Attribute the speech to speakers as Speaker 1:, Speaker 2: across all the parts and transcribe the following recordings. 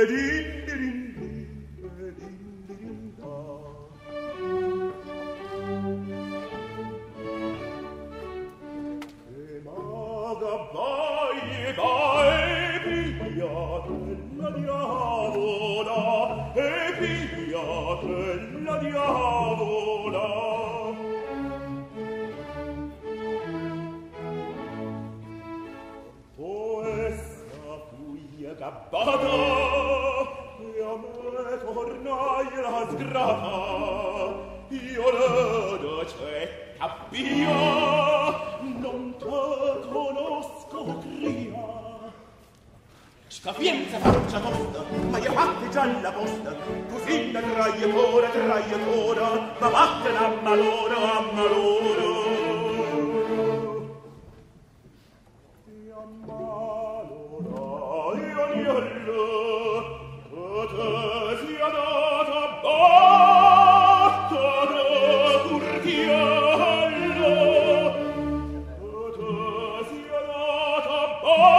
Speaker 1: Scapienza faccia tosta, ma io fatte già la posta, così la traiatora, ma vattene a malora, a malora. E a malora, io niello, che te sia data batta da curtiello, che te sia data batta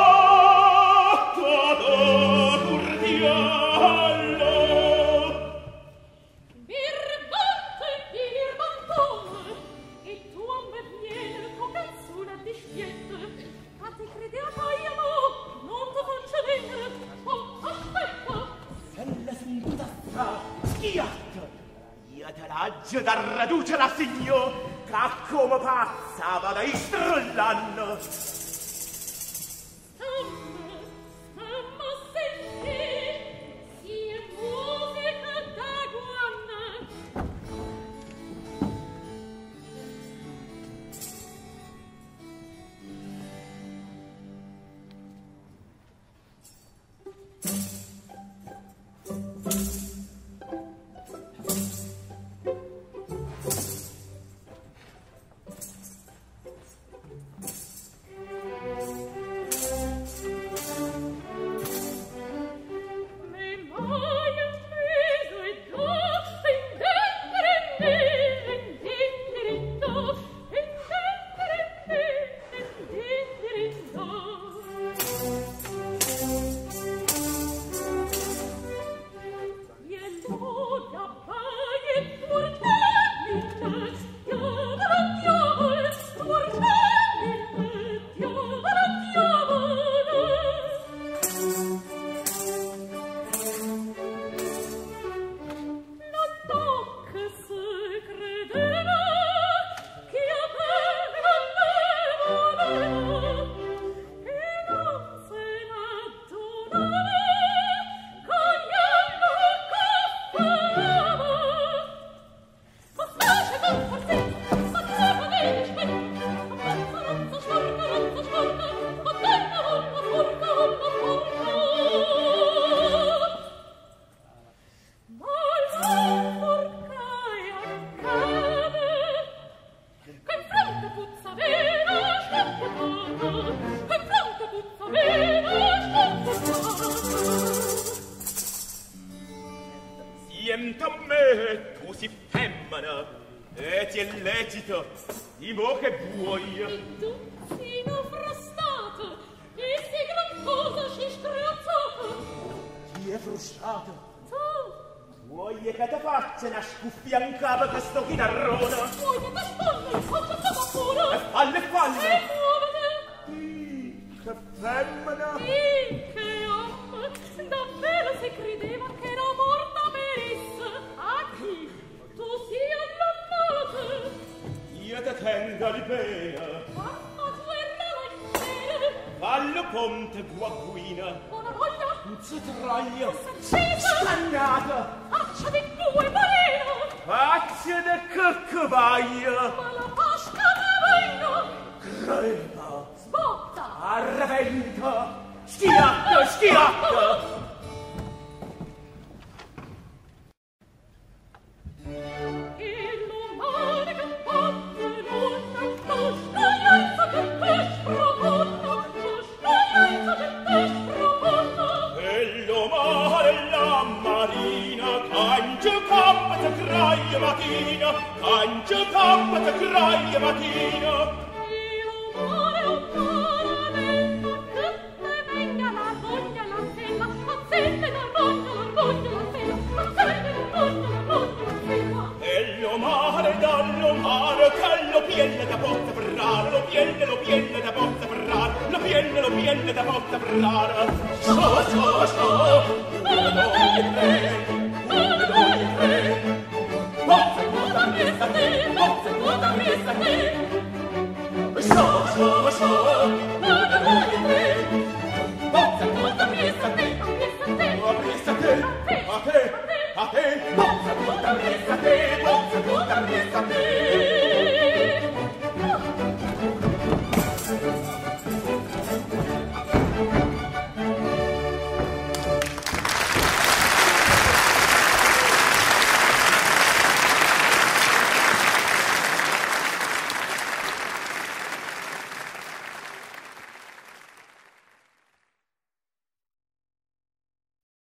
Speaker 1: da raduce la signor, che come pazza vada istrullando.
Speaker 2: Venga la voglia, la cena,
Speaker 1: viene da botta brana. So, uno, due, tre, uno, due, tre. Bozza, bozza, presa te, bozza, bozza, presa te. So, uno, due, tre. Bozza, bozza, presa te, presa te, a te.